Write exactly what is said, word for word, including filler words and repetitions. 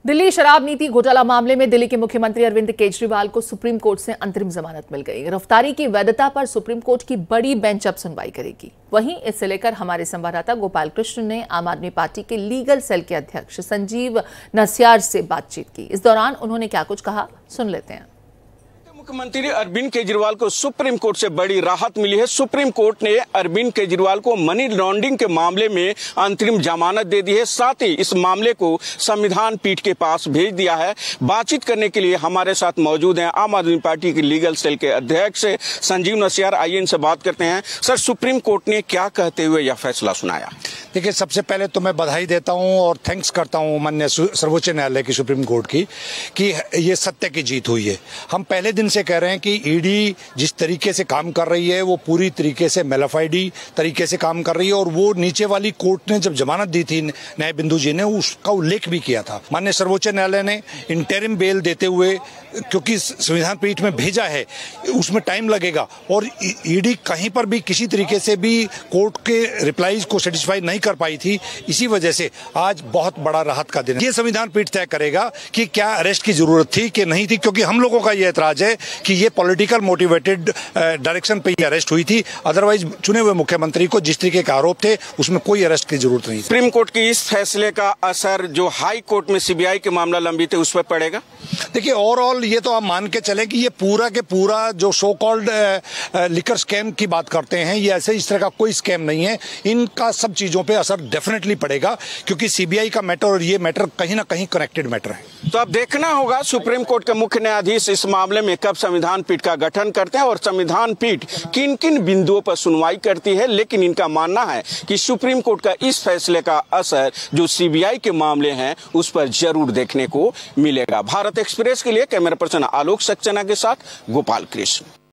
दिल्ली शराब नीति घोटाला मामले में दिल्ली के मुख्यमंत्री अरविंद केजरीवाल को सुप्रीम कोर्ट से अंतरिम जमानत मिल गई। गिरफ्तारी की वैधता पर सुप्रीम कोर्ट की बड़ी बेंच अब सुनवाई करेगी। वहीं इससे लेकर हमारे संवाददाता गोपाल कृष्ण ने आम आदमी पार्टी के लीगल सेल के अध्यक्ष संजीव नस्यार से बातचीत की। इस दौरान उन्होंने क्या कुछ कहा, सुन लेते हैं। मुख्यमंत्री अरविंद केजरीवाल को सुप्रीम कोर्ट से बड़ी राहत मिली है। सुप्रीम कोर्ट ने अरविंद केजरीवाल को मनी लॉन्ड्रिंग के मामले में अंतरिम जमानत दे दी है। साथ ही इस मामले को संविधान पीठ के पास भेज दिया है। बातचीत करने के लिए हमारे साथ मौजूद हैं आम आदमी पार्टी के लीगल सेल के अध्यक्ष संजीव नस्यार। आइए इनसे बात करते हैं। सर, सुप्रीम कोर्ट ने क्या कहते हुए यह फैसला सुनाया? देखिए, सबसे पहले तो मैं बधाई देता हूं और थैंक्स करता हूं माननीय सर्वोच्च न्यायालय की सुप्रीम कोर्ट की कि ये सत्य की जीत हुई है। हम पहले दिन से कह रहे हैं कि ईडी जिस तरीके से काम कर रही है वो पूरी तरीके से मेलाफाइडी तरीके से काम कर रही है और वो नीचे वाली कोर्ट ने जब जमानत दी थी न्याय बिंदु जी ने उसका उल्लेख भी किया था। माननीय सर्वोच्च न्यायालय ने इंटरिम बेल देते हुए, क्योंकि संविधान पीठ में भेजा है उसमें टाइम लगेगा और ईडी कहीं पर भी किसी तरीके से भी कोर्ट के रिप्लाईज को सेटिस्फाई नहीं कर पाई थी। इसी वजह से आज बहुत बड़ा राहत का दिन है। ये संविधान पीठ तय करेगा कि क्या अरेस्ट की जरूरत थी कि नहीं थी, क्योंकि हम लोगों का ये ऐतराज है कि ये पॉलिटिकल मोटिवेटेड डायरेक्शन पे ये अरेस्ट हुई थी। अदरवाइज चुने हुए मुख्यमंत्री को जिस तरीके के आरोप थे उसमें कोई अरेस्ट की जरूरत नहीं। सुप्रीम कोर्ट के इस फैसले का असर जो हाई कोर्ट में सीबीआई के मामला लंबित है उस पर पड़ेगा? देखिए, ओवरऑल ये तो आप मान के चले कि ये पूरा के पूरा जो सो कॉल्ड लिकर स्कैम की बात करते हैं, ये ऐसे इस तरह का कोई स्कैम नहीं है। इनका सब चीजों पे असर डेफिनेटली पड़ेगा, क्योंकि सीबीआई का मैटर और ये मैटर कहीं ना कहीं कनेक्टेड मैटर है। तो अब देखना होगा सुप्रीम कोर्ट के मुख्य न्यायाधीश इस मामले में कब संविधान पीठ का गठन करते हैं और संविधान पीठ किन किन बिंदुओं पर सुनवाई करती है। लेकिन इनका मानना है कि सुप्रीम कोर्ट का इस फैसले का असर जो सीबीआई के मामले हैं उस पर जरूर देखने को मिलेगा। भारत एक्सप्रेस के लिए कैमरा पर्सन आलोक सक्सेना के साथ गोपाल कृष्ण।